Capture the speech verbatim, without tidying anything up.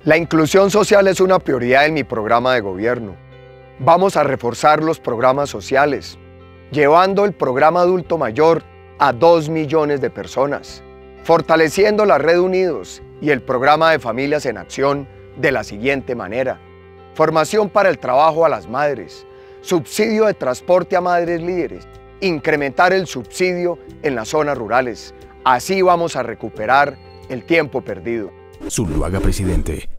La inclusión social es una prioridad en mi programa de gobierno. Vamos a reforzar los programas sociales, llevando el programa adulto mayor a dos millones de personas, fortaleciendo la Red Unidos y el programa de Familias en Acción de la siguiente manera: formación para el trabajo a las madres, subsidio de transporte a madres líderes, incrementar el subsidio en las zonas rurales. Así vamos a recuperar el tiempo perdido. Zuluaga presidente.